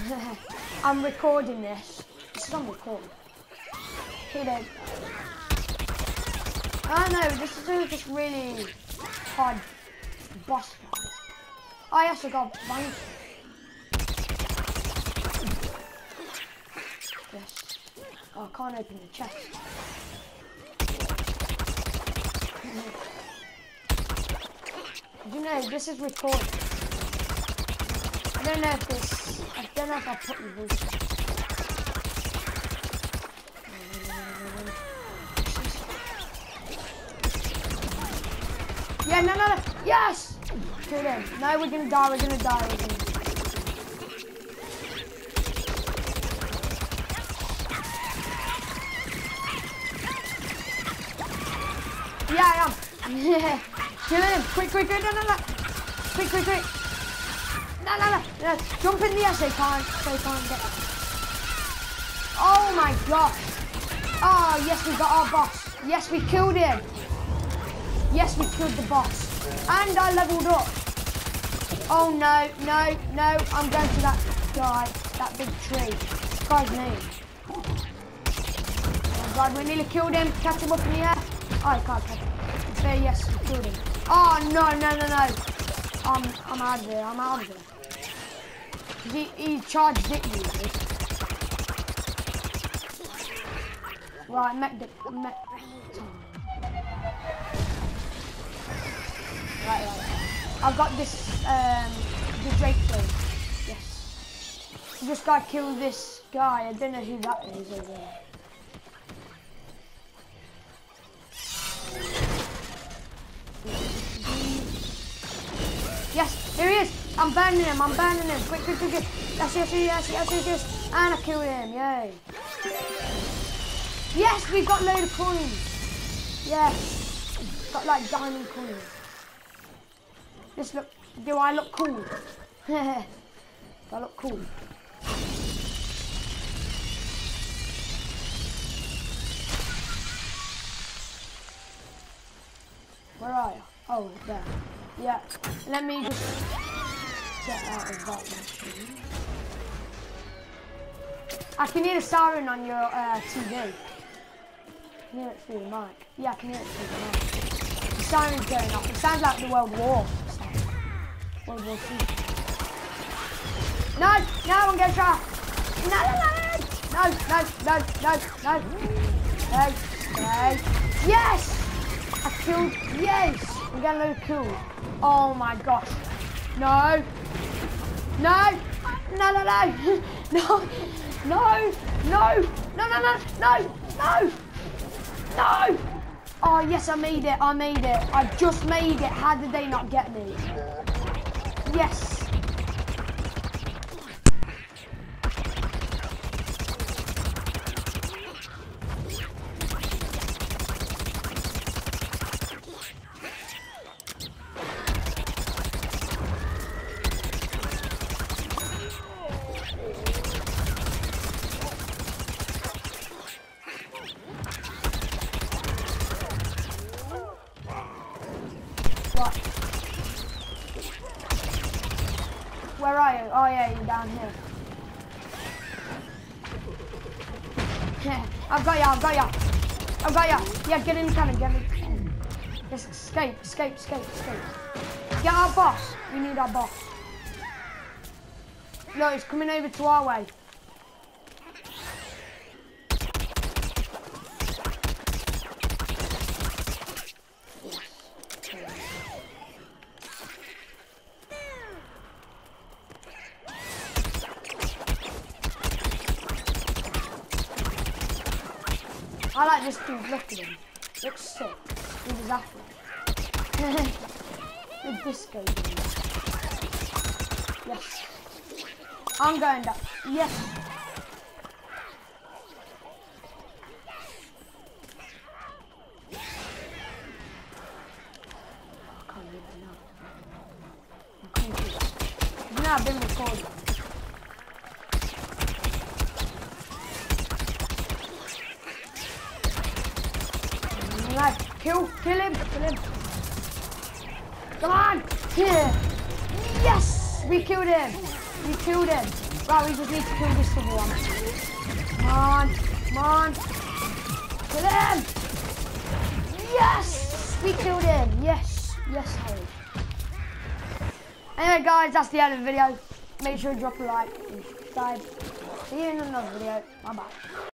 I'm recording this. This is on record. Hit it. I know, this is just really hard boss fight. Oh yes, I got one. Yes. Oh, I can't open the chest. You know, this is recorded. I don't know if I put the voice on. Yeah, no. Yes! Kill him. No, we're gonna die. Yeah, I am. Yeah. Kill him. Quick. No. Quick. No. Jump in the air so he can't get it. Oh my gosh. Oh, yes, we got our boss. Yes, we killed him. Yes, we killed the boss. And I leveled up. Oh no. I'm going to that guy, that big tree. This guy's name. Oh god, we nearly killed him. Catch him up in the air. Oh, I can't catch him. Okay, yes, we killed him. Oh no. I'm out of here. He charged it, you know. Right, Right. I've got this, the Drake thing. Yes. Just gotta kill this guy. I don't know who that is over there. Yes, here he is. I'm burning him. Quick. Yes. And I killed him. Yay. Yes, we've got a load of coins. Yes. Got like diamond coins. Do I look cool? Do I look cool? Where are you? Oh, there. Yeah. Let me just get out of that machine. I can hear the siren on your TV. I can hear it through the mic. Yeah, I can hear it through the mic. The siren's going off. It sounds like the World War. World War II. No, I'm going to try. No. Yes! I killed, yes! I'm getting a load of kills. Oh my gosh. No. Oh yes, I made it. I just made it. How did they not get me? Yes. Where are you? Oh yeah, you're down here. I've got ya. Yeah, get in the cannon, Just escape. Get our boss. We need our boss. No, he's coming over to our way. I like this dude, look at him. Looks sick. With his afro. The disco dude. Yes. I'm going down. Yes. I can't do it now. Now I've been recording. Kill him. Come on! Here! Yes! We killed him! Right, we just need to kill this other one. Come on, come on. Kill him! Yes! We killed him. Yes, yes, Harry. Anyway, guys, that's the end of the video. Make sure to drop a like and subscribe. See you in another video. Bye-bye.